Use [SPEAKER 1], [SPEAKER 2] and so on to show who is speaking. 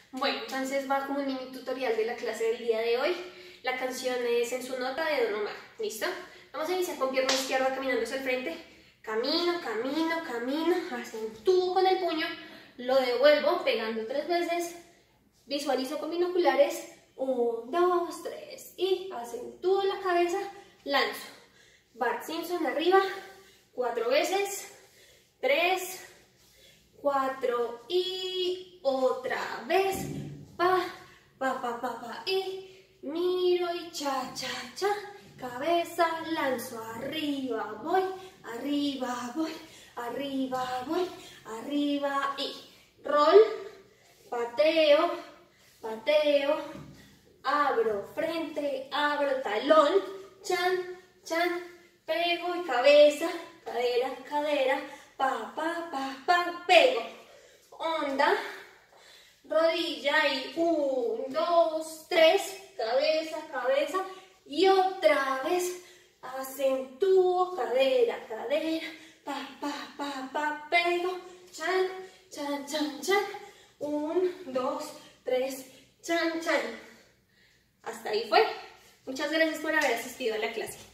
[SPEAKER 1] Bueno, entonces va como un mini tutorial de la clase del día de hoy. La canción es En su nota de Don Omar. ¿Listo? Vamos a iniciar con pierna izquierda caminando hacia el frente. Camino, camino, camino. Acentúo con el puño. Lo devuelvo pegando 3 veces. Visualizo con binoculares. 1, 2, 3. Y acentúo la cabeza. Lanzo. Bart Simpson arriba. 4 veces. 3, 4 y otra vez. Pa, pa, pa, pa, pa. Y miro y cha, cha, cha. Cabeza, lanzo. Arriba voy. Arriba voy. Arriba voy. Arriba y roll. Pateo. Pateo. Abro frente. Abro talón. Chan, chan. Pego y cabeza. Cadera, cadera. Pa, pa, pa, pa, pego. Onda, rodilla y 1, 2, 3, cabeza, cabeza. Y otra vez, acentúo, cadera, cadera. Pa, pa, pa, pa, pego. Chan, chan, chan, chan. 1, 2, 3, chan, chan. Hasta ahí fue. Muchas gracias por haber asistido a la clase.